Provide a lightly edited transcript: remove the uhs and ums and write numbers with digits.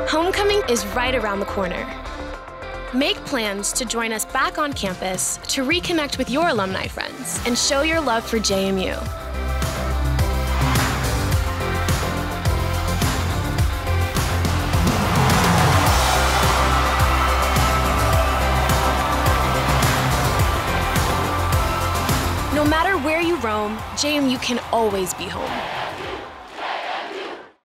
Homecoming is right around the corner. Make plans to join us back on campus to reconnect with your alumni friends and show your love for JMU. No matter where you roam, JMU can always be home.